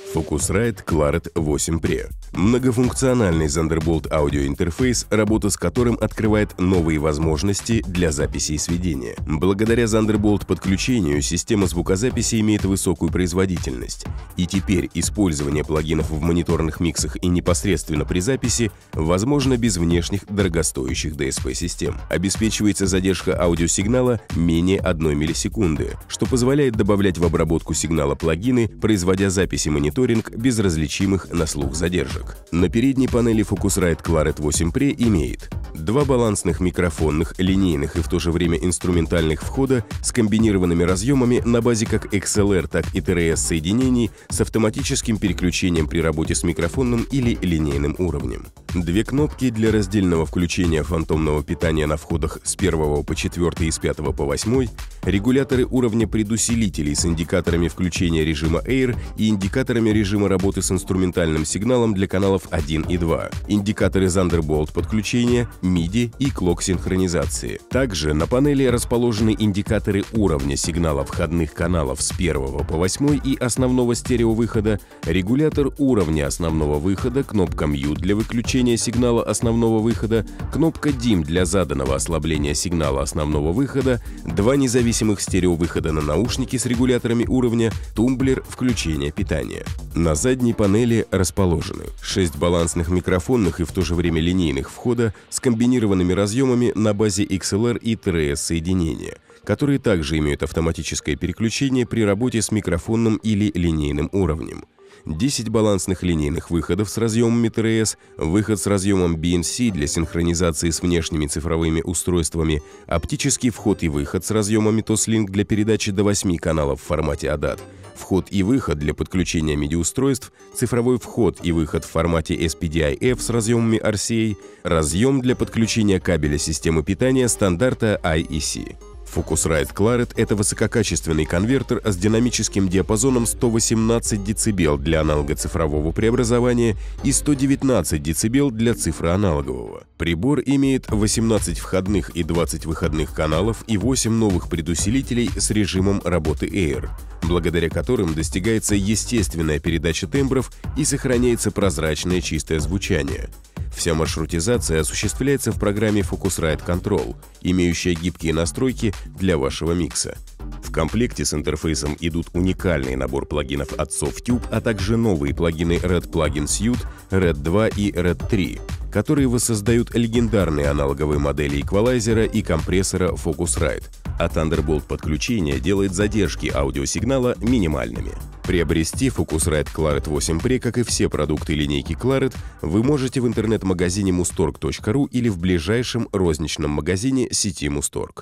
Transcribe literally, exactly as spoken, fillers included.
Focusrite Claret восемь Pre. Многофункциональный Thunderbolt аудиоинтерфейс, работа с которым открывает новые возможности для записи и сведения. Благодаря Thunderbolt подключению система звукозаписи имеет высокую производительность. И теперь использование плагинов в мониторных миксах и непосредственно при записи возможно без внешних дорогостоящих ди эс пи-систем. Обеспечивается задержка аудиосигнала менее одной миллисекунды, что позволяет добавлять в обработку сигнала плагины, производя записи мониторинг без различимых на слух задержек. На передней панели Focusrite Claret восемь Pre имеет два балансных микрофонных, линейных и в то же время инструментальных входа с комбинированными разъемами на базе как икс эл ар, так и ти ар эс соединений с автоматическим переключением при работе с микрофонным или линейным уровнем. Две кнопки для раздельного включения фантомного питания на входах с первого по четвёртый и с пятого по восьмой, регуляторы уровня предусилителей с индикаторами включения режима Air и индикаторами режима работы с инструментальным сигналом для каналов один и два, индикаторы Thunderbolt подключения, миди и клок синхронизации. Также на панели расположены индикаторы уровня сигнала входных каналов с первого по восьмой и основного стереовыхода, регулятор уровня основного выхода, кнопка Mute для выключения сигнала основного выхода, кнопка Dim для заданного ослабления сигнала основного выхода, два независимых стереовыхода на наушники с регуляторами уровня, тумблер включения питания. На задней панели расположены шесть балансных микрофонных и в то же время линейных входа с комбинированными разъемами на базе икс эл ар и ти ар эс соединения, которые также имеют автоматическое переключение при работе с микрофонным или линейным уровнем. десять балансных линейных выходов с разъемами ти ар эс, выход с разъемом би эн си для синхронизации с внешними цифровыми устройствами, оптический вход и выход с разъемами Toslink для передачи до восьми каналов в формате эй ди эй ти, вход и выход для подключения миди-устройств, цифровой вход и выход в формате эс пи ди ай эф с разъемами ар си эй, разъем для подключения кабеля системы питания стандарта ай и си. Focusrite Claret — это высококачественный конвертер с динамическим диапазоном сто восемнадцать дБ для аналого-цифрового преобразования и сто девятнадцать дБ для цифроаналогового. Прибор имеет восемнадцать входных и двадцать выходных каналов и восемь новых предусилителей с режимом работы Air, благодаря которым достигается естественная передача тембров и сохраняется прозрачное чистое звучание. Вся маршрутизация осуществляется в программе Focusrite Control, имеющая гибкие настройки для вашего микса. В комплекте с интерфейсом идут уникальный набор плагинов от Softube, а также новые плагины Red Plugin Suite, Red два и Red три, которые воссоздают легендарные аналоговые модели эквалайзера и компрессора Focusrite, а Thunderbolt подключение делает задержки аудиосигнала минимальными. Приобрести Focusrite Claret восемь Pre, как и все продукты линейки Claret, вы можете в интернет-магазине мусторг точка ру или в ближайшем розничном магазине сети Мусторг.